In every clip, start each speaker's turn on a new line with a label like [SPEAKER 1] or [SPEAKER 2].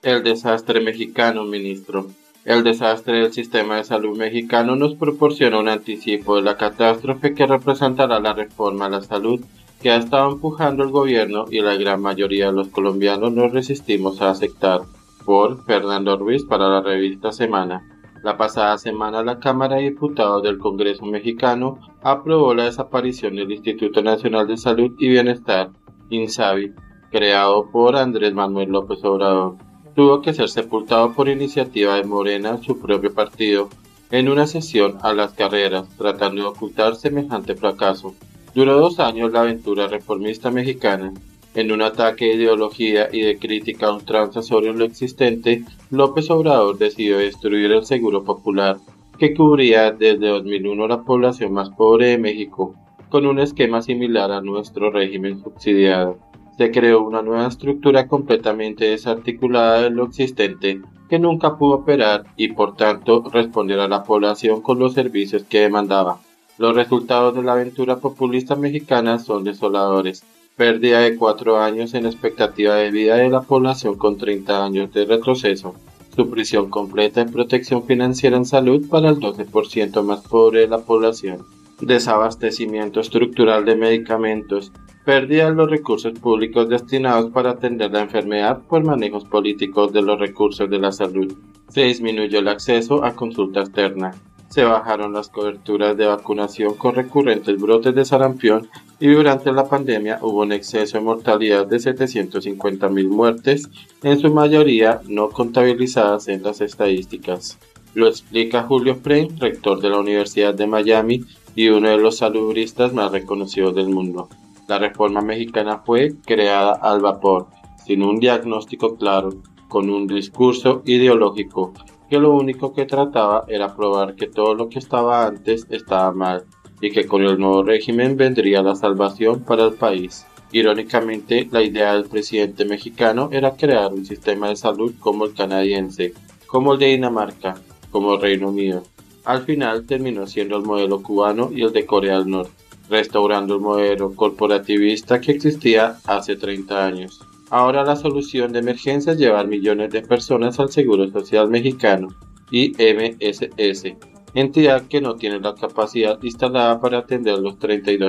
[SPEAKER 1] El desastre mexicano, ministro. El desastre del sistema de salud mexicano nos proporciona un anticipo de la catástrofe que representará la reforma a la salud que ha estado empujando el gobierno y la gran mayoría de los colombianos nos resistimos a aceptar. Por Fernando Ruiz para la revista Semana. La pasada semana la Cámara de Diputados del Congreso mexicano aprobó la desaparición del Instituto Nacional de Salud y Bienestar, INSABI, creado por Andrés Manuel López Obrador. Tuvo que ser sepultado por iniciativa de Morena, su propio partido, en una sesión a las carreras, tratando de ocultar semejante fracaso. Duró 2 años la aventura reformista mexicana. En un ataque de ideología y de crítica a ultranza sobre lo existente, López Obrador decidió destruir el Seguro Popular, que cubría desde 2001 la población más pobre de México, con un esquema similar a nuestro régimen subsidiado. Se creó una nueva estructura completamente desarticulada de lo existente que nunca pudo operar y por tanto responder a la población con los servicios que demandaba. Los resultados de la aventura populista mexicana son desoladores. Pérdida de 4 años en expectativa de vida de la población con 30 años de retroceso. Supresión completa en protección financiera en salud para el 12% más pobre de la población. Desabastecimiento estructural de medicamentos. Pérdida de los recursos públicos destinados para atender la enfermedad por manejos políticos de los recursos de la salud. Se disminuyó el acceso a consulta externa. Se bajaron las coberturas de vacunación con recurrentes brotes de sarampión y durante la pandemia hubo un exceso de mortalidad de 750.000 muertes, en su mayoría no contabilizadas en las estadísticas. Lo explica Julio Frein, rector de la Universidad de Miami y uno de los salubristas más reconocidos del mundo. La reforma mexicana fue creada al vapor, sin un diagnóstico claro, con un discurso ideológico, que lo único que trataba era probar que todo lo que estaba antes estaba mal, y que con el nuevo régimen vendría la salvación para el país. Irónicamente, la idea del presidente mexicano era crear un sistema de salud como el canadiense, como el de Dinamarca, como el Reino Unido. Al final terminó siendo el modelo cubano y el de Corea del Norte, restaurando el modelo corporativista que existía hace 30 años. Ahora la solución de emergencia es llevar millones de personas al Seguro Social Mexicano, IMSS, entidad que no tiene la capacidad instalada para atender los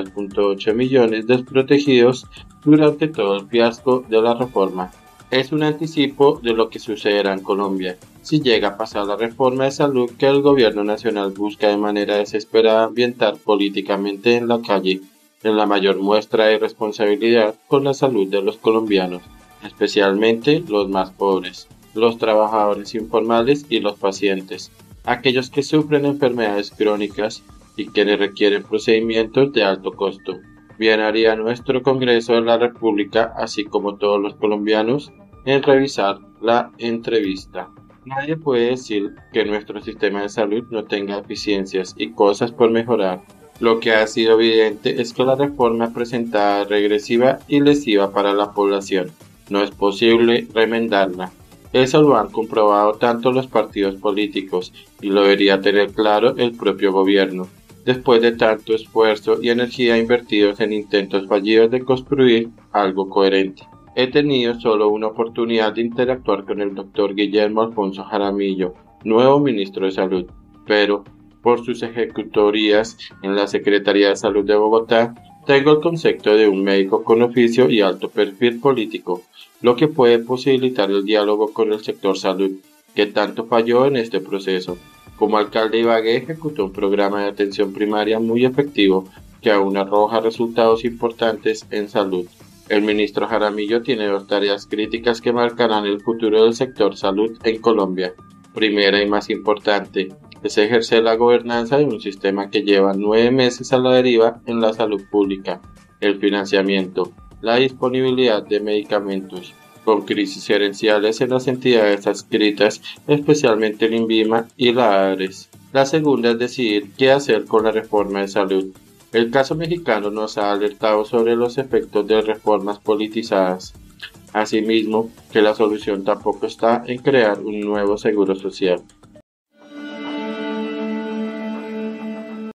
[SPEAKER 1] 32.8 millones desprotegidos durante todo el fiasco de la reforma. Es un anticipo de lo que sucederá en Colombia si llega a pasar la reforma de salud que el gobierno nacional busca de manera desesperada ambientar políticamente en la calle, en la mayor muestra de responsabilidad con la salud de los colombianos, especialmente los más pobres, los trabajadores informales y los pacientes, aquellos que sufren enfermedades crónicas y quienes requieren procedimientos de alto costo. Bien haría nuestro Congreso de la República, así como todos los colombianos, en revisar la entrevista. Nadie puede decir que nuestro sistema de salud no tenga deficiencias y cosas por mejorar. Lo que ha sido evidente es que la reforma presentada es regresiva y lesiva para la población. No es posible remendarla. Eso lo han comprobado tanto los partidos políticos y lo debería tener claro el propio gobierno, después de tanto esfuerzo y energía invertidos en intentos fallidos de construir algo coherente. He tenido solo una oportunidad de interactuar con el doctor Guillermo Alfonso Jaramillo, nuevo ministro de Salud, pero por sus ejecutorías en la Secretaría de Salud de Bogotá, tengo el concepto de un médico con oficio y alto perfil político, lo que puede posibilitar el diálogo con el sector salud, que tanto falló en este proceso. Como alcalde de Ibagué ejecutó un programa de atención primaria muy efectivo que aún arroja resultados importantes en salud. El ministro Jaramillo tiene 2 tareas críticas que marcarán el futuro del sector salud en Colombia. Primera y más importante, es ejercer la gobernanza de un sistema que lleva 9 meses a la deriva en la salud pública, el financiamiento, la disponibilidad de medicamentos, con crisis gerenciales en las entidades adscritas, especialmente el INVIMA y la ARES. La segunda es decidir qué hacer con la reforma de salud. El caso mexicano nos ha alertado sobre los efectos de reformas politizadas. Asimismo, que la solución tampoco está en crear un nuevo seguro social.